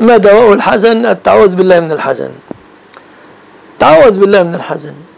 ما دواء الحزن؟ التعوذ بالله من الحزن. تعوذ بالله من الحزن.